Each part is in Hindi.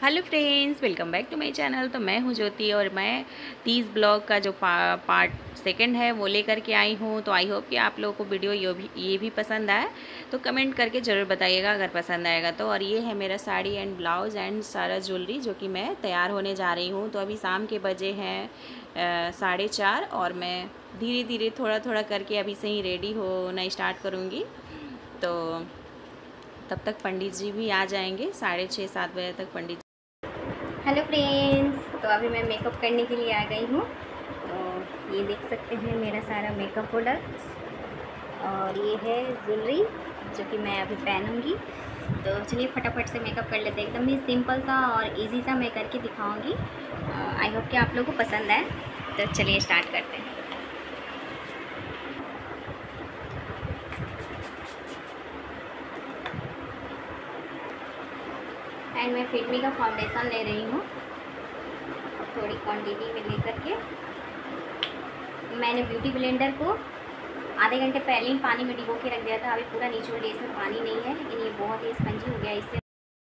Hello friends, welcome back to my channel. तो मैं हूं ज्योति और मैं 30 ब्लॉग का जो पार्ट सेकंड है वो लेकर के आई हूं। तो आई होप कि आप लोगों को वीडियो ये भी पसंद आए, तो कमेंट करके ज़रूर बताइएगा अगर पसंद आएगा तो। और ये है मेरा साड़ी एंड ब्लाउज़ एंड सारा ज्वेलरी जो कि मैं तैयार होने जा रही हूँ। तो अभी शाम के बजे हैं 4:30 और मैं धीरे धीरे थोड़ा थोड़ा करके अभी से ही रेडी होना स्टार्ट करूँगी। तो तब तक पंडित जी भी आ जाएंगे, 6:30-7 बजे तक पंडित। हेलो फ्रेंड्स, तो अभी मैं मेकअप करने के लिए आ गई हूँ। तो ये देख सकते हैं मेरा सारा मेकअप प्रोडक्ट्स, और ये है ज्वेलरी जो कि मैं अभी पहनूंगी। तो चलिए फटाफट से मेकअप कर लेते हैं। एकदम ही सिंपल सा और इजी सा मैं करके दिखाऊंगी। आई होप कि आप लोगों को पसंद आए। तो चलिए स्टार्ट करते हैं। एंड मैं फिटमी का फाउंडेशन ले रही हूँ, थोड़ी क्वांटिटी में लेकर के। मैंने ब्यूटी ब्लेंडर को आधे घंटे पहले ही पानी में डिबो के रख दिया था। अभी पूरा निचोड़ लिया, इसमें पानी नहीं है, लेकिन ये बहुत ही स्पंजी हो गया। इससे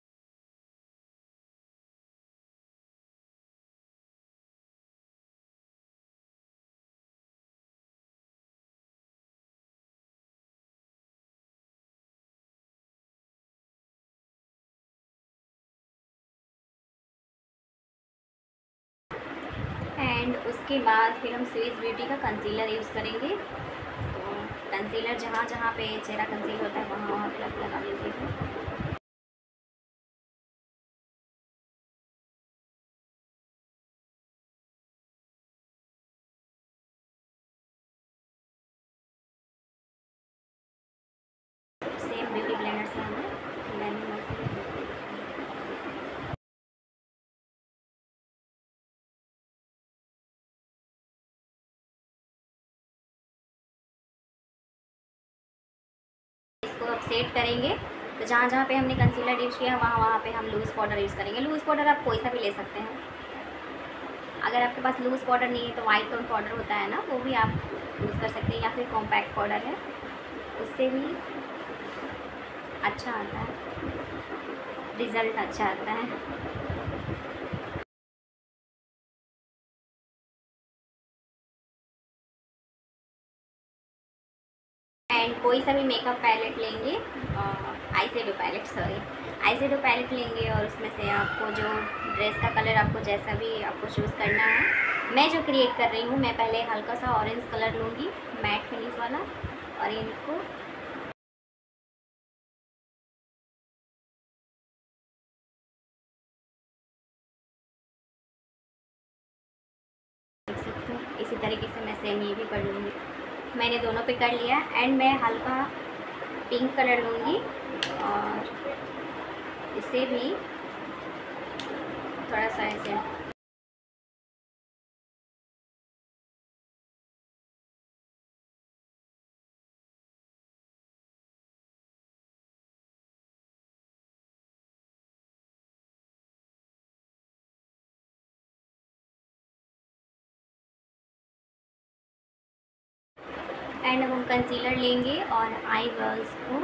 एंड उसके बाद फिर हम स्विस ब्यूटी का कंसीलर यूज़ करेंगे। तो कंसीलर जहाँ जहाँ पे चेहरा कंसील होता है वहाँ वहाँ पे लगा लीजिएगा। सेम ब्यूटी ब्लेंडर से हमें ब्लेंडिंग इसको अब सेट करेंगे। तो जहाँ जहाँ पे हमने कंसीलर यूज़ किया वहाँ वहाँ पे हम लूज़ पाउडर यूज़ करेंगे। लूज़ पाउडर आप कोई सा भी ले सकते हैं। अगर आपके पास लूज़ पाउडर नहीं है तो वाइट टोन पाउडर होता है ना, वो भी आप यूज़ कर सकते हैं, या फिर कॉम्पैक्ट पाउडर है, उससे भी अच्छा आता है, रिज़ल्ट अच्छा आता है। एंड कोई सा भी मेकअप पैलेट लेंगे, आई शेडो पैलेट लेंगे, और उसमें से आपको जो ड्रेस का कलर आपको जैसा भी आपको चूज़ करना है। मैं जो क्रिएट कर रही हूँ, मैं पहले हल्का सा ऑरेंज कलर लूँगी, मैट फिनिश वाला, और इनको देख सकते हो। इसी तरीके से मैं सेम ये भी कर लूँगी। मैंने दोनों पे कर लिया। एंड मैं हल्का पिंक कलर लूँगी और इसे भी थोड़ा सा ऐसे एंड अब हम कंसीलर लेंगे और आई बॉल्स को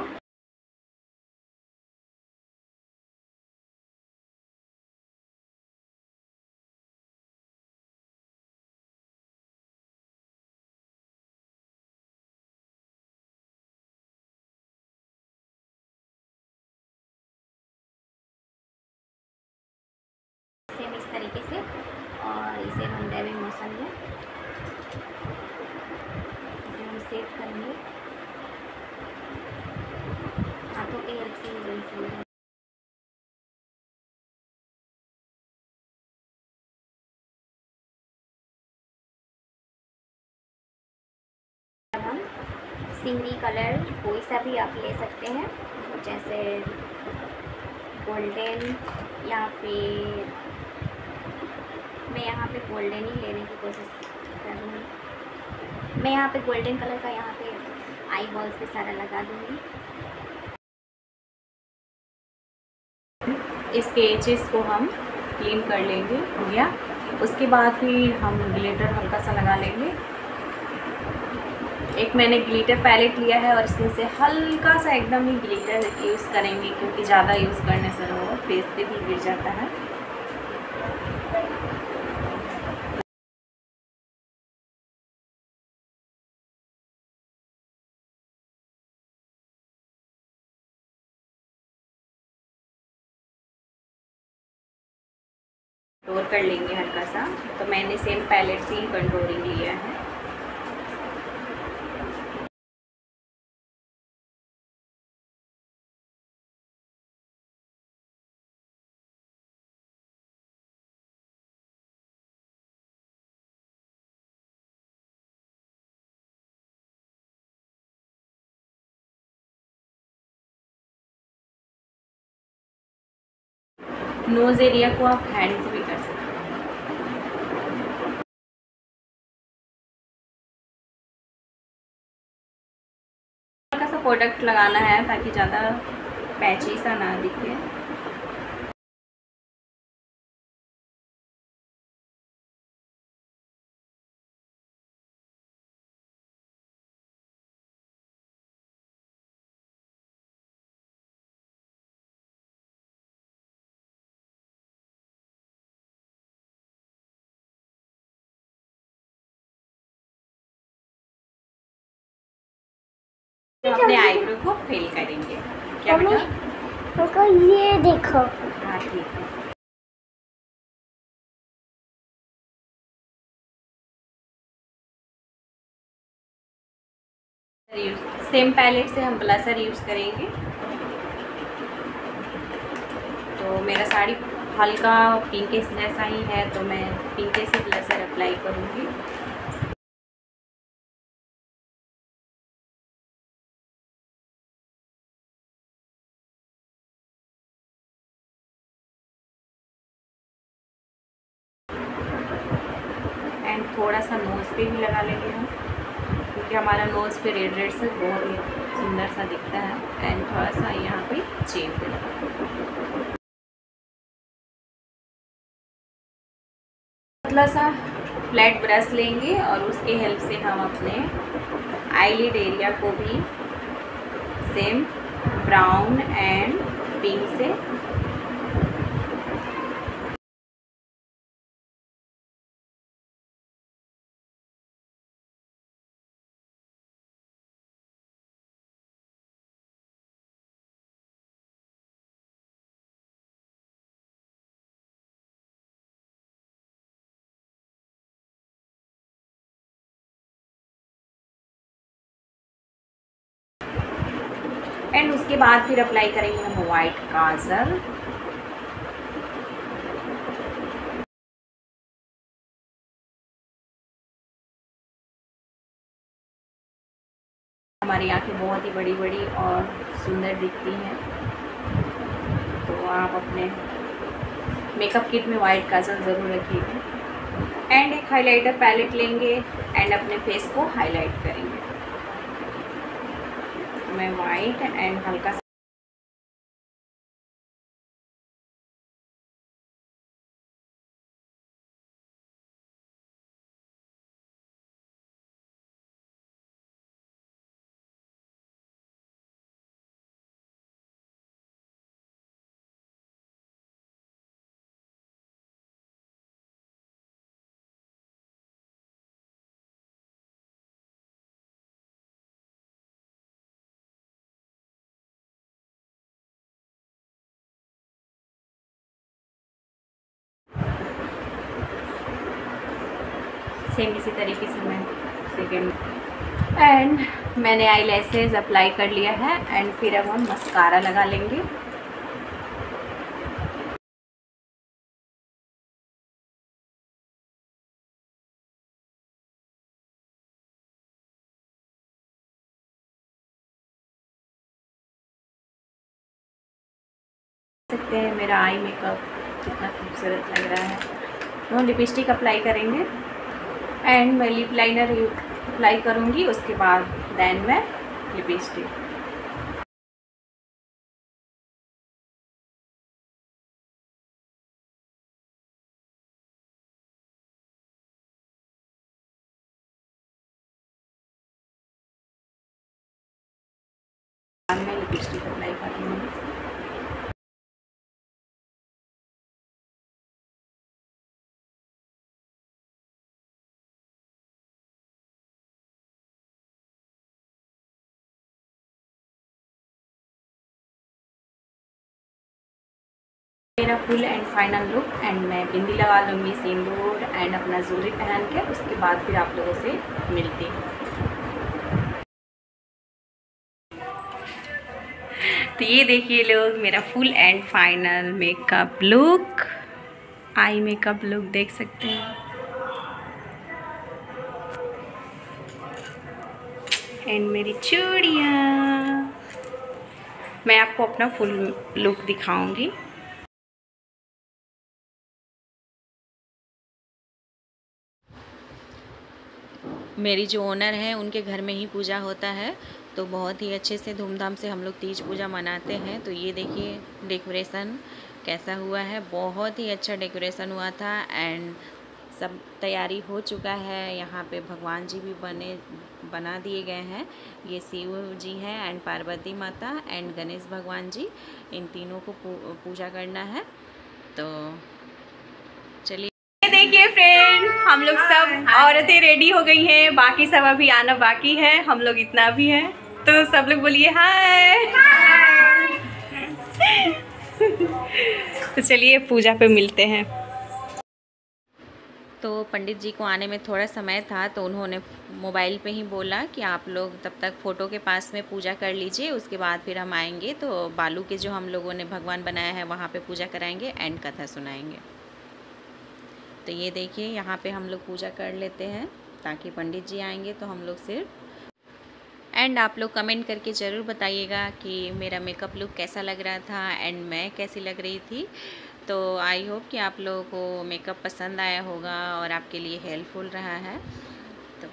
सेम इस तरीके से, और इसे हम डैबिंग मोशन में इसे हम सेव करेंगे हाथों की हेल्प से ही जल्दी। अब हम सिंगल कलर कोई सा भी आप ले सकते हैं, जैसे गोल्डन, या फिर मैं यहाँ पे गोल्डन ही लेने की कोशिश कर रही हूँ। मैं यहाँ पे गोल्डन कलर का यहाँ पे आई बॉल्स पे सारा लगा दूँगी। इसके एजेस को हम क्लीन कर लेंगे, हो गया। उसके बाद फिर हम ग्लिटर हल्का सा लगा लेंगे। एक मैंने ग्लिटर पैलेट लिया है और इसमें से हल्का सा एकदम ही ग्लिटर यूज़ करेंगे, क्योंकि ज़्यादा यूज़ करने से वो फेस पे भी गिर जाता है। कंटूर कर लेंगे हल्का सा। तो मैंने सेम पैलेट से ही कंटूरिंग लिया है। नोज़ एरिया को आप हैंड से भी कर सकते हैं। हल्का सा प्रोडक्ट लगाना है ताकि ज़्यादा पैची सा ना दिखे। तो अपने आईब्रो को फिल करेंगे। क्या बेटा? ये देखो। हाँ ठीक है। सेम पैलेट से हम ब्लशर यूज़ करेंगे। तो मेरा साड़ी हल्का पिंकिश जैसा ही है, तो मैं पिंके से ब्लशर अप्लाई करूँगी। एंड थोड़ा सा नोज़ पे भी लगा लेंगे हम, क्योंकि हमारा नोज़ पे रेड रेड से बहुत ही सुंदर सा दिखता है। एंड थोड़ा सा यहाँ पे चेन पे लगा, पतला सा फ्लैट ब्रश लेंगे और उसके हेल्प से हम अपने आईलिड एरिया को भी सेम ब्राउन एंड पिंक से एंड उसके बाद फिर अप्लाई करेंगे हम वाइट काजल। हमारी आंखें बहुत ही बड़ी बड़ी और सुंदर दिखती हैं, तो आप अपने मेकअप किट में वाइट काजल ज़रूर रखिएगा। एंड एक हाइलाइटर पैलेट लेंगे एंड अपने फेस को हाईलाइट करेंगे। मैं वाइट एंड हल्का सा सेम इसी तरीके से मैं सेकेंड एंड मैंने आई लैसेज अप्लाई कर लिया है। एंड फिर अब हम मस्कारा लगा लेंगे। सकते हैं मेरा आई मेकअप कितना खूबसूरत लग रहा है। तो हम लिपस्टिक अप्लाई करेंगे एंड मैं लिप लाइनर अप्लाई करूँगी, उसके बाद देन मैं लिपस्टिक। मैं लिपस्टिक अप्लाई करूँगी। मेरा full and final look, and मैं बिंदी लगा लूँगी, सिंदूर एंड अपना ज्वेलरी पहन के, उसके बाद फिर आप लोगों से मिलती हूँ। तो ये देखिए लोग, मेरा full and final makeup look, eye makeup look देख सकते हैं। एंड मेरी चूड़ियाँ, मैं आपको अपना फुल लुक दिखाऊंगी। मेरी जो ओनर है उनके घर में ही पूजा होता है, तो बहुत ही अच्छे से धूमधाम से हम लोग तीज पूजा मनाते हैं। तो ये देखिए डेकोरेशन कैसा हुआ है, बहुत ही अच्छा डेकोरेशन हुआ था एंड सब तैयारी हो चुका है। यहाँ पे भगवान जी भी बना दिए गए हैं। ये शिव जी हैं एंड पार्वती माता एंड गणेश भगवान जी, इन तीनों को पूजा करना है। तो चलिए, देखिए फ्रेंड, हम लोग सब औरतें रेडी हो गई हैं, बाकी सब अभी आना बाकी है, हम लोग इतना भी है। तो सब लोग बोलिए हाय। तो चलिए पूजा पे मिलते हैं। तो पंडित जी को आने में थोड़ा समय था, तो उन्होंने मोबाइल पे ही बोला कि आप लोग तब तक फ़ोटो के पास में पूजा कर लीजिए, उसके बाद फिर हम आएंगे। तो बालू के जो हम लोगों ने भगवान बनाया है वहाँ पे पूजा कराएंगे एंड कथा सुनाएंगे। तो ये देखिए यहाँ पे हम लोग पूजा कर लेते हैं, ताकि पंडित जी आएंगे तो हम लोग सिर्फ। एंड आप लोग कमेंट करके ज़रूर बताइएगा कि मेरा मेकअप लुक कैसा लग रहा था एंड मैं कैसी लग रही थी। तो आई होप कि आप लोगों को मेकअप पसंद आया होगा और आपके लिए हेल्पफुल रहा है। तो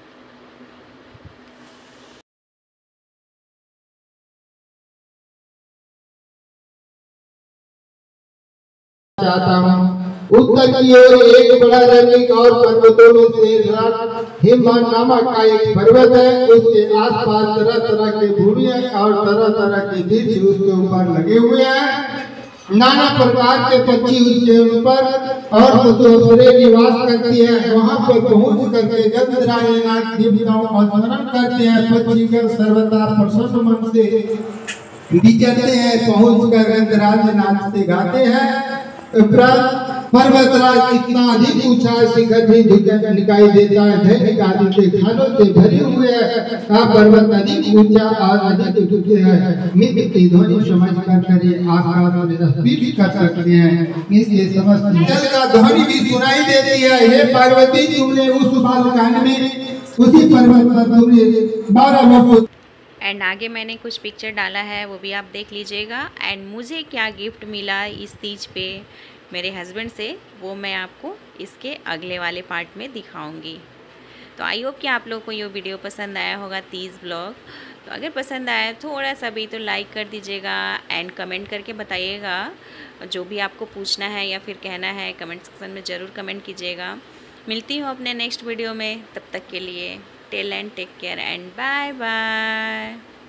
चाहता हूँ। उत्तर की ओर एक बड़ा रंगीन और पर्वतों में से हिमवंत नामक का एक पर्वत है। उसके आसपास तरह तरह के भूमियां और तरह तरह के दृश्य उसके ऊपर लगे हुए हैं। नाना प्रकार के पक्षी उसके ऊपर और पशुएं निवास करती हैं। वहाँ पर पहुँच करके गंधराज देवताओं का स्मरण करते हैं। पक्षीगण सर्वदा प्रसन्न मन से विचरते हैं। पहुँच कर गंधराज नाचते गाते हैं। पर्वतराज इतना अधिक ऊंचा शिखर भी दिखाई देता है। दैनिक आदि के खानों से भरे हुए है। पर्वत अधिक ऊंचा और अधिक ऊंचे है। मित्र की ध्वनि समझ कर ये आकाश में स्पर्श कर सकते हैं। इसलिए समस्त जल का ध्वनि भी सुनाई देती है। हे पार्वती, तुमने उस बालकान में उसी पर्वत पर तुमने 12 वर्षों। एंड आगे मैंने कुछ पिक्चर डाला है, वो भी आप देख लीजिएगा। एंड मुझे क्या गिफ्ट मिला इस तीज पे मेरे हस्बैंड से, वो मैं आपको इसके अगले वाले पार्ट में दिखाऊंगी। तो आई होप कि आप लोगों को ये वीडियो पसंद आया होगा, तीज ब्लॉग। तो अगर पसंद आया थोड़ा सा भी तो लाइक कर दीजिएगा एंड कमेंट करके बताइएगा। जो भी आपको पूछना है या फिर कहना है कमेंट सेक्शन में ज़रूर कमेंट कीजिएगा। मिलती हूँ अपने नेक्स्ट वीडियो में, तब तक के लिए टिल एंड take care and bye bye.